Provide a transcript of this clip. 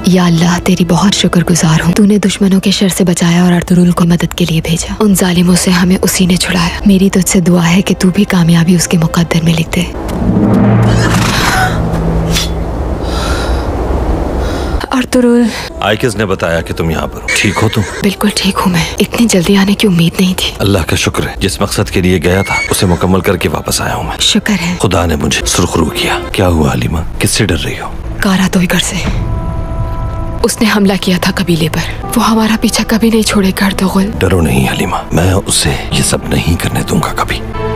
या अल्लाह, तेरी बहुत शुक्रगुजार हूँ। तूने दुश्मनों के शर से बचाया और अर्तुरुल को मदद के लिए भेजा। उन जालिमों से हमें उसी ने छुड़ाया। मेरी तुझसे दुआ है कि तू भी कामयाबी उसके मुकद्दर में लिख दे। अर्तुरुल, आइकिस ने बताया कि तुम यहाँ पर हो। ठीक हो तुम? बिल्कुल ठीक हूँ मैं। इतनी जल्दी आने की उम्मीद नहीं थी। अल्लाह का शुक्र है, जिस मकसद के लिए गया था उसे मुकम्मल करके वापस आया हूँ मैं। शुक्र है। खुदा ने मुझे सुरखरू किया। क्या हुआ हलीमा, किससे डर रही हो? कारा तोयगर से। उसने हमला किया था कबीले पर। वो हमारा पीछा कभी नहीं छोड़ेगा अर्तुगरुल। डरो नहीं हलीमा, मैं उसे ये सब नहीं करने दूंगा कभी।